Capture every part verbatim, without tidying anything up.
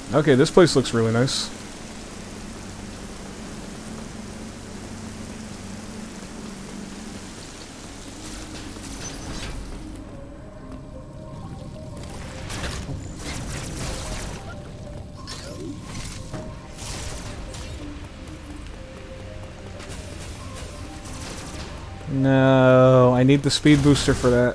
Okay, this place looks really nice. No, I need the speed booster for that.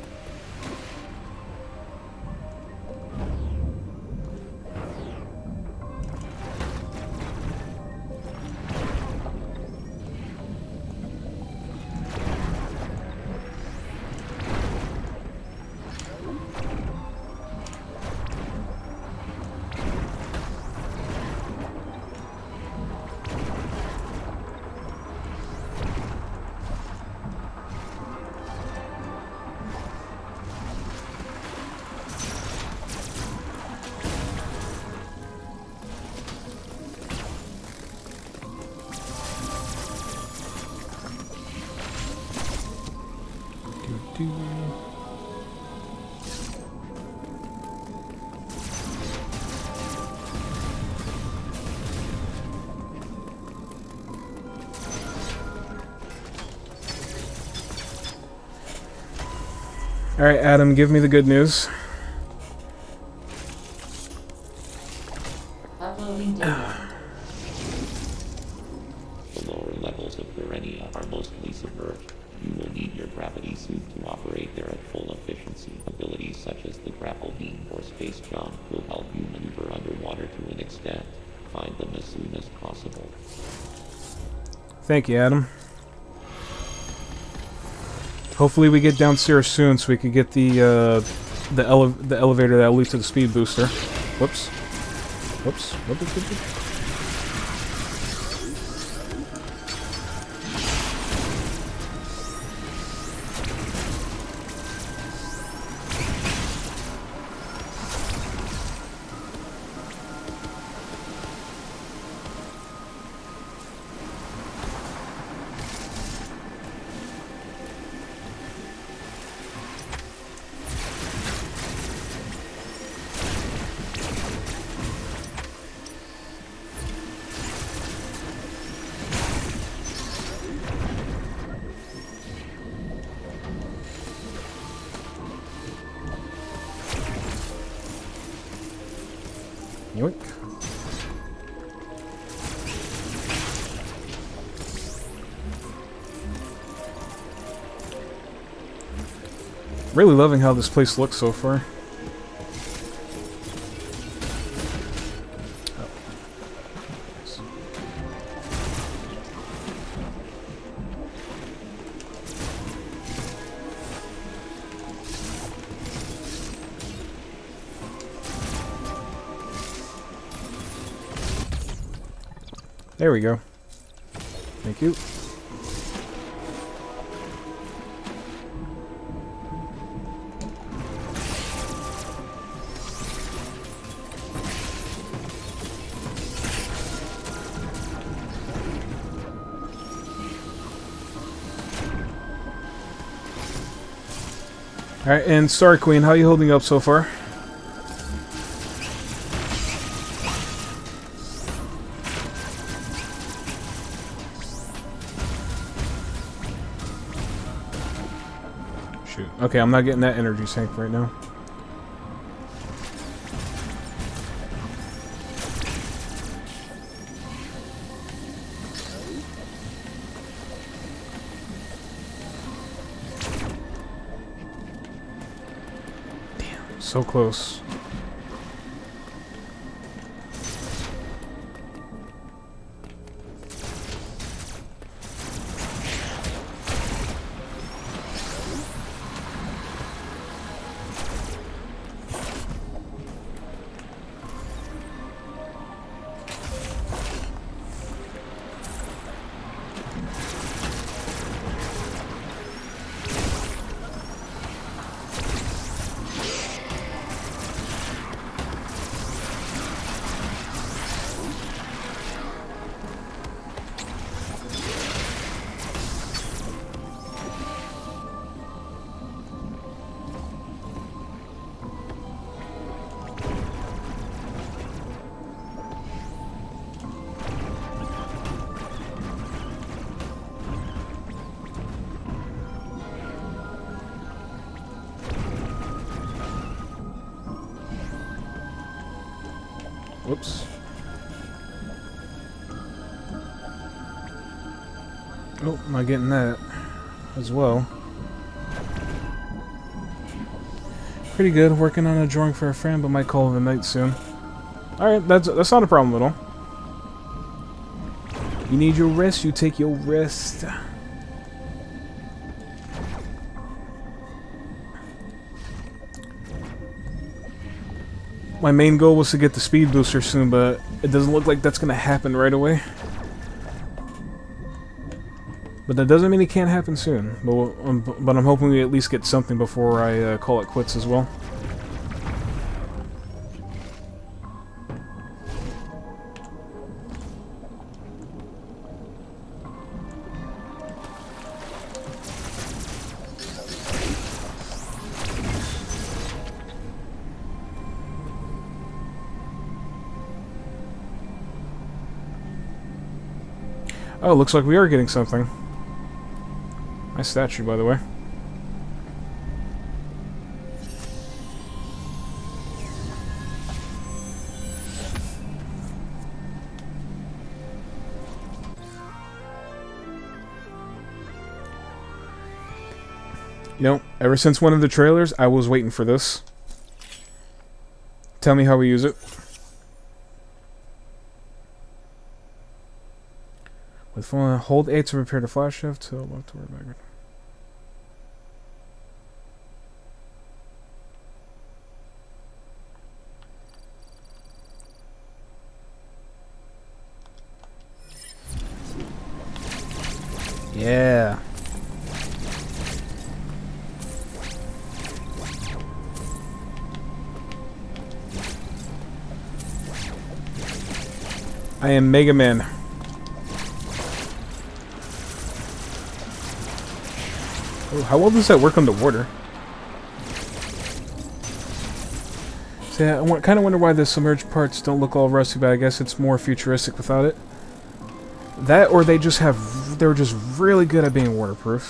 Alright, Adam, give me the good news. Uploading data. The lower levels of Garenia are mostly submerged. You will need your gravity suit to operate there at full efficiency. Abilities such as the grapple beam or space jump will help you maneuver underwater to an extent. Find them as soon as possible. Thank you, Adam. Hopefully we get downstairs soon so we can get the uh, the, ele the elevator that will lead to the speed booster. Whoops. Whoops. Whoops. Whoops. Whoops. Yoink. Really loving how this place looks so far. Oh. Nice. There we go. Thank you. Alright, and Star Queen, how are you holding up so far? Shoot. Okay, I'm not getting that energy sank right now. Damn, so close. Whoops. Oh, am I getting that as well? Pretty good. Working on a drawing for a friend, but might call it a night soon. Alright, that's, that's not a problem at all. You need your rest, you take your rest. My main goal was to get the speed booster soon, but it doesn't look like that's going to happen right away. But that doesn't mean it can't happen soon. But, um, but I'm hoping we at least get something before I uh, call it quits as well. Oh, looks like we are getting something. Nice statue, by the way. You know, ever since one of the trailers, I was waiting for this. Tell me how we use it. With phone, hold A to repair the flash shift, to left to backward. Yeah. I am Mega Man. Oh, how well does that work underwater? So yeah, I kind of wonder why the submerged parts don't look all rusty, but I guess it's more futuristic without it. That, or they just have, they're just really good at being waterproof.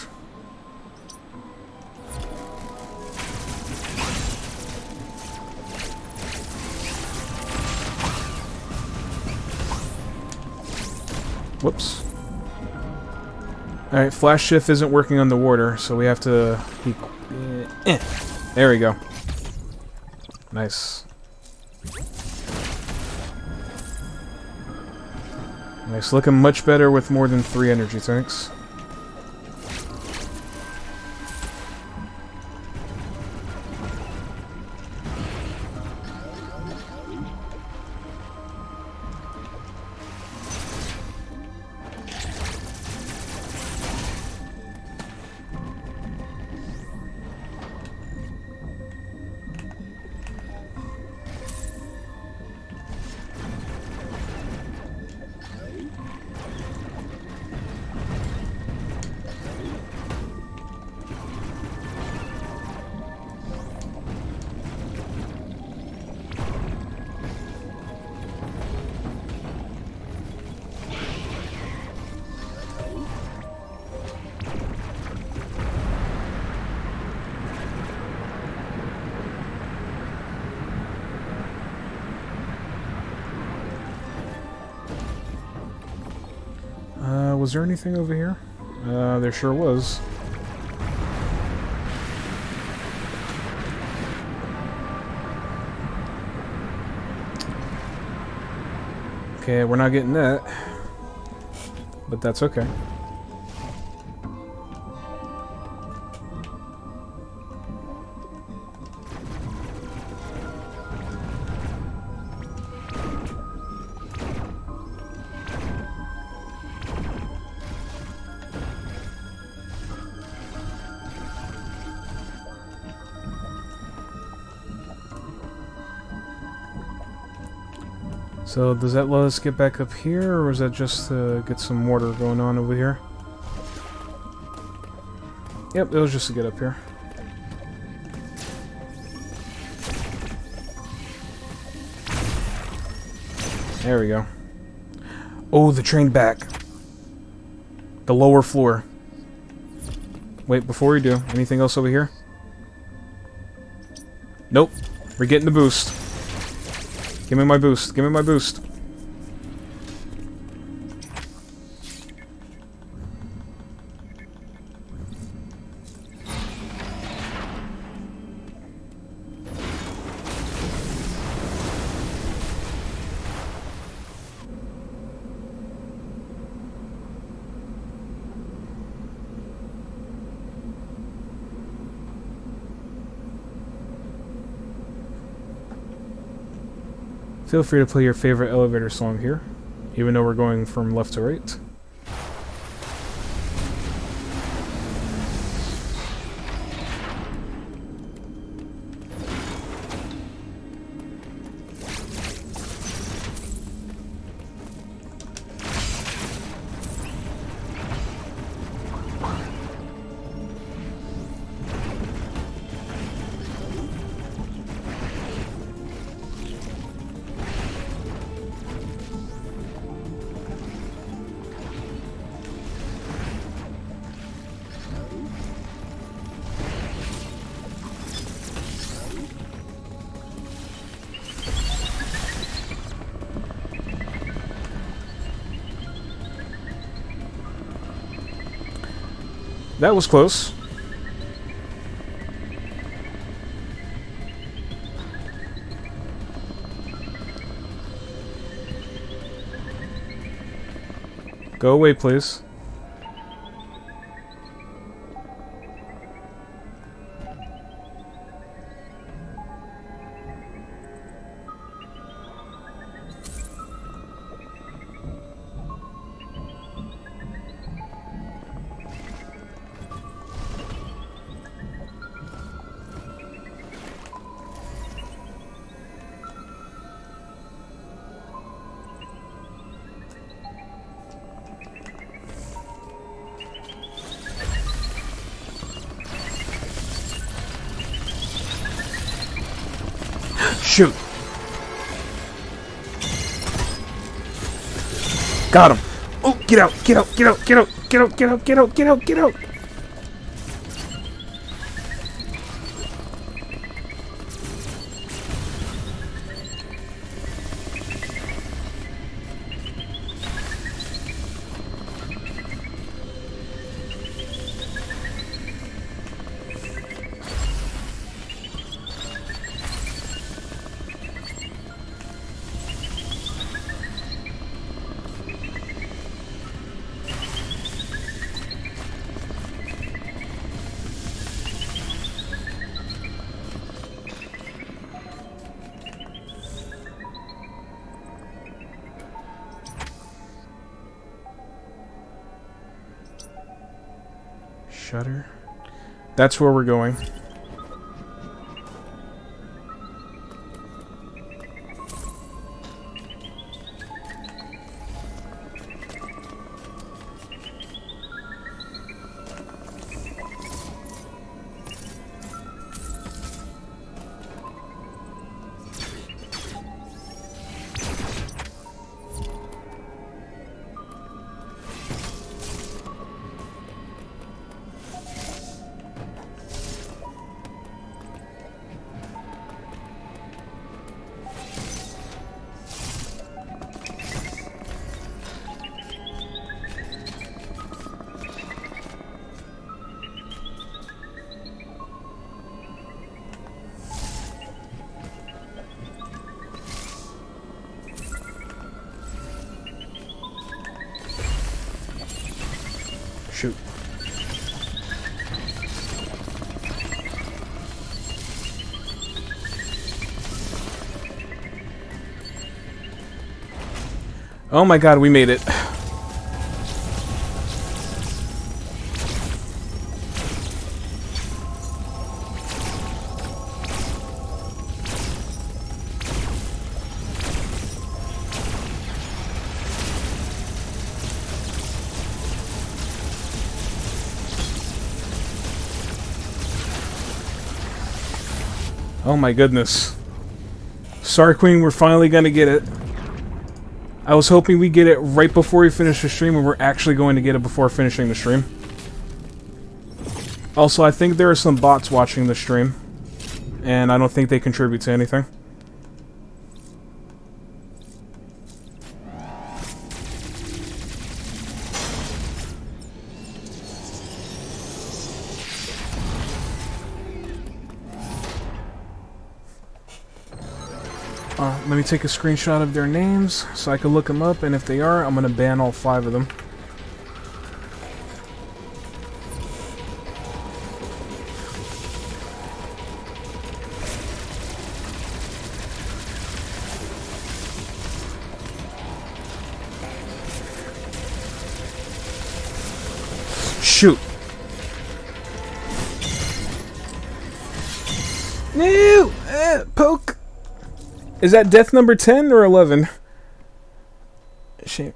Whoops. Alright, flash shift isn't working underwater, so we have to be... Eh. There we go. Nice. Nice, looking much better with more than three energy tanks. Uh, was there anything over here? Uh, there sure was. Okay, we're not getting that. But that's okay. So does that let us get back up here, or is that just to get some water going on over here? Yep, it was just to get up here. There we go. Oh, the train back. The lower floor. Wait, before we do, anything else over here? Nope. We're getting the boost. Give me my boost. Give me my boost. Feel free to play your favorite elevator song here, even though we're going from left to right. That was close. Go away, please. Shoot! Got him! Oh, get out! Get out! Get out! Get out! Get out! Get out! Get out! Get out! Get out! Shutter. That's where we're going. Shoot. Oh my god, we made it. Oh my goodness. Sorry, Queen, we're finally gonna get it. I was hoping we get it right before we finish the stream, and we're actually going to get it before finishing the stream. Also, I think there are some bots watching the stream, and I don't think they contribute to anything. Uh, let me take a screenshot of their names so I can look them up, and if they are, I'm gonna ban all five of them. Shoot! No! Uh, poke! Is that death number ten or eleven? Shame.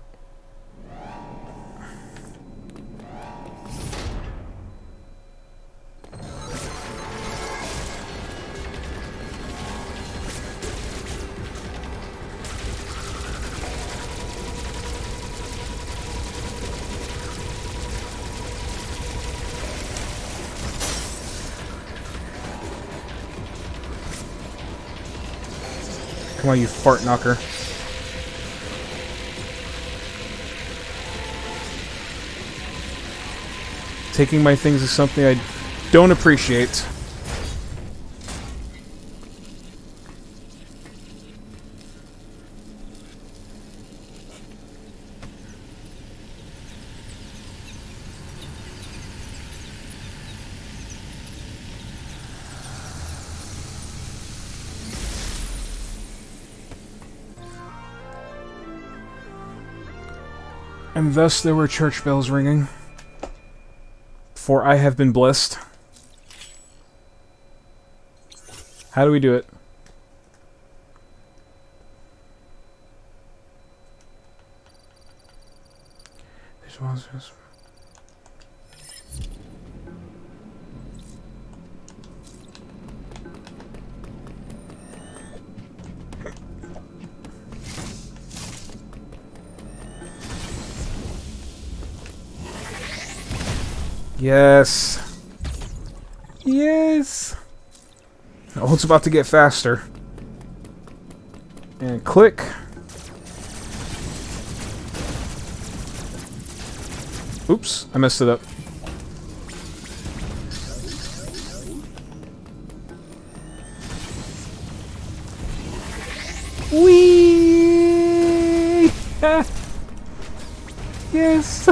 Come on, you fart knocker. Taking my things is something I don't appreciate. And thus there were church bells ringing, for I have been blessed. How do we do it? This was just... Yes. Yes. Oh, it's about to get faster. And click. Oops, I messed it up. Whee! Yes.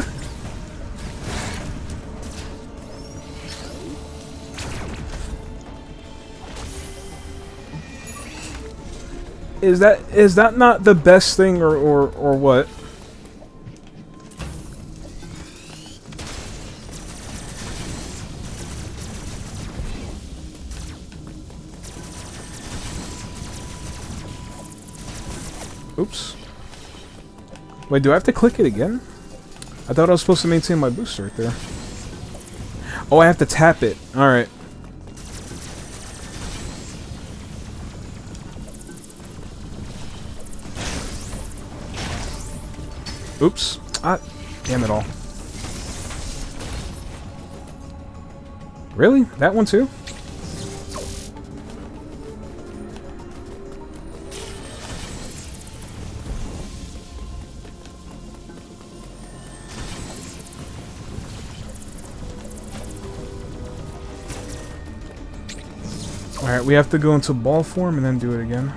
Is that is that not the best thing, or or or what? Oops. Wait, do I have to click it again? I thought I was supposed to maintain my boost right there. Oh, I have to tap it. Alright. Oops. Ah, damn it all. Really? That one too? Alright, we have to go into ball form and then do it again.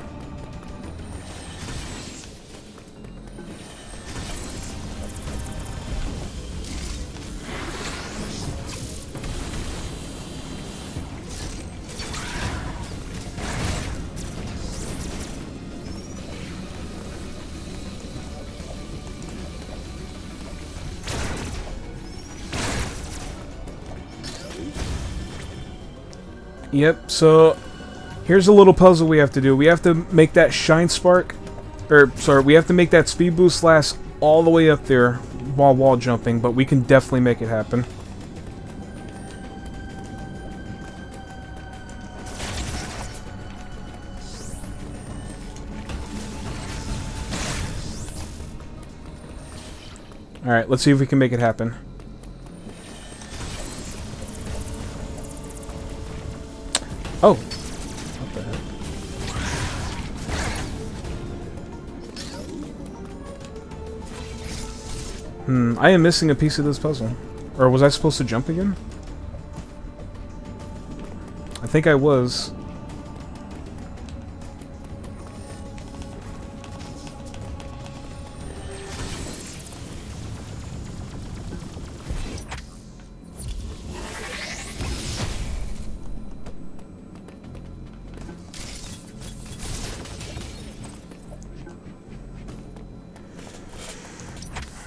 Yep, so here's a little puzzle we have to do. We have to make that shine spark, or sorry, we have to make that speed boost last all the way up there while wall jumping, but we can definitely make it happen. Alright, let's see if we can make it happen. Oh! What the heck? Hmm, I am missing a piece of this puzzle. Or was I supposed to jump again? I think I was.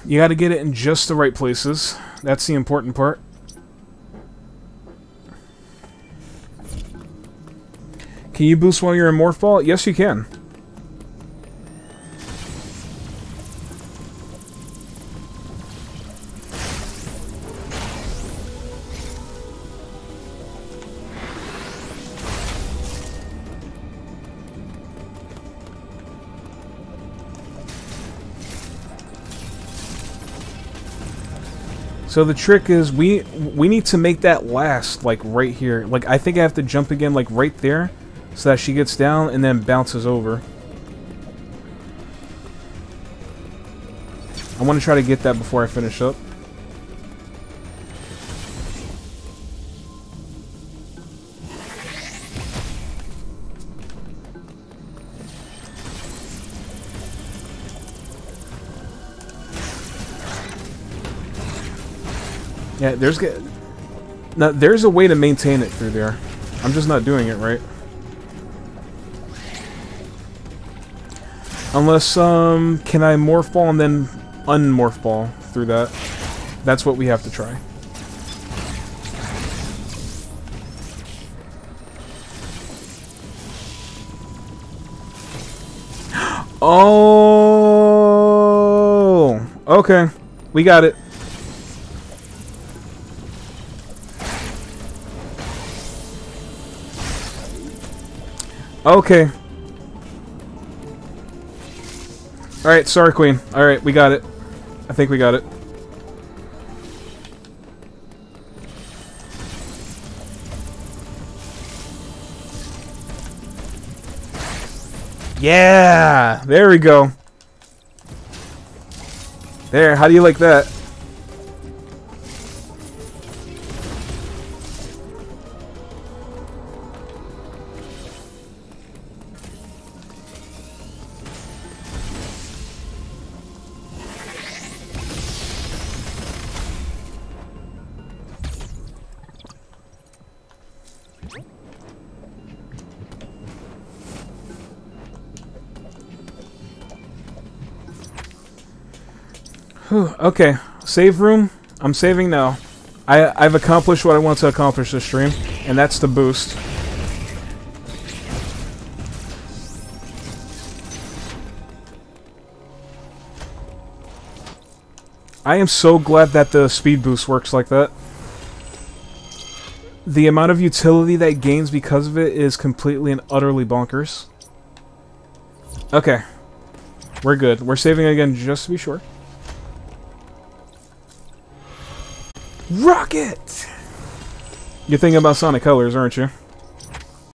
You gotta get it in just the right places. That's the important part. Can you boost while you're in Morph Ball? Yes, you can. So the trick is we we need to make that last, like, right here. Like, I think I have to jump again, like, right there, so that she gets down and then bounces over. I want to try to get that before I finish up. Yeah, there's now there's a way to maintain it through there. I'm just not doing it right. Unless, um, can I Morph Ball and then unmorph Ball through that? That's what we have to try. Oh, okay, we got it. Okay. Alright, sorry, Queen. Alright, we got it. I think we got it. Yeah! There we go. There, how do you like that? Whew, okay, save room. I'm saving now. I, I've accomplished what I want to accomplish this stream, and that's the boost. I am so glad that the speed boost works like that. The amount of utility that it gains because of it is completely and utterly bonkers. Okay. We're good. We're saving again just to be sure. Rocket! You're thinking about Sonic Colors, aren't you?